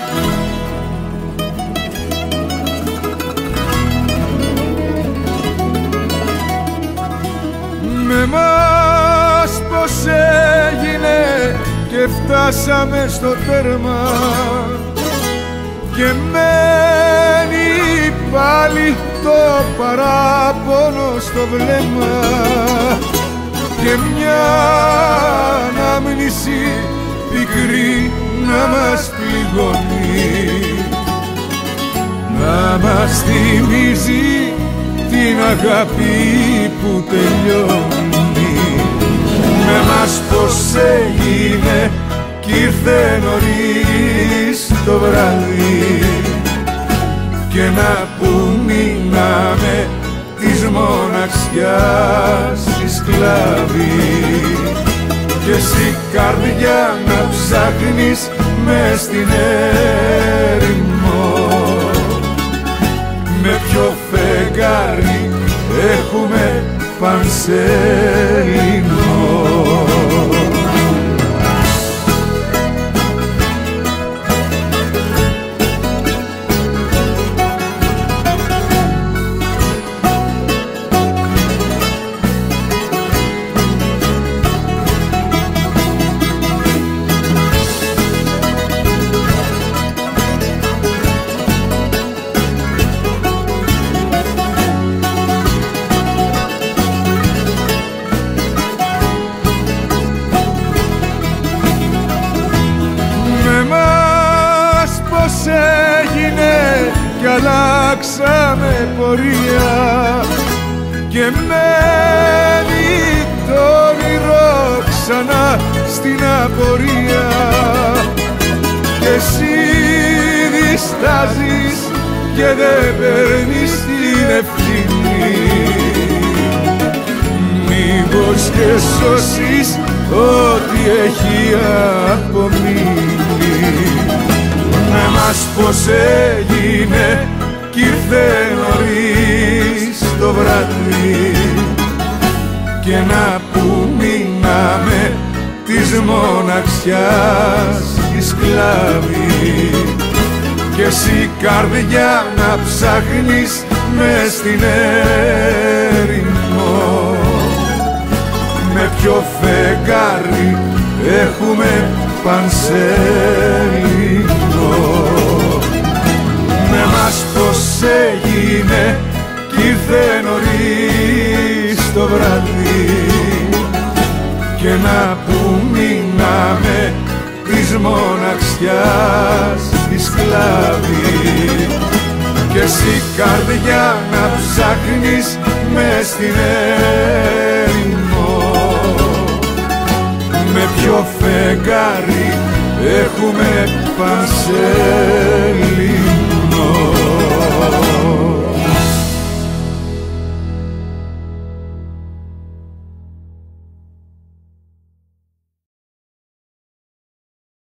Με μας πως έγινε και φτάσαμε στο τέρμα και μένει πάλι το παράπονο στο βλέμμα και μια ανάμνηση πικρή να μας πληγώνει, να μας θυμίζει την αγάπη που τελειώνει. Με μας πως έγινε κι ήρθε νωρίς το βράδυ και να που μείναμε της μοναξιάς οι σκλάβοι και εσύ καρδιά να ψάχνεις μες στην έρημο με ποιο φεγγάρι έχουμε πανσέλινο. Έγινε κι αλλάξαμε πορεία και μένει το όνειρο ξανά στην απορία και εσύ διστάζεις και δεν παίρνεις την ευθύνη, μήπως και σώσεις ό,τι έχει απομείνει. Με μας πως έγινε κι ήρθε νωρίς το βράδυ και να που μείναμε της μοναξιάς οι σκλάβοι και εσύ καρδιά να ψάχνεις μες στην έρημο με ποιο φεγγάρι έχουμε πανσέλινο. Με μας πως έγινε κι ήρθε νωρίς το βράδυ και να που μείναμε της μοναξιάς οι σκλάβοι και εσύ καρδιά να ψάχνεις μες στην έρημο με ποιο φεγγάρι έχουμε πανσέλινο.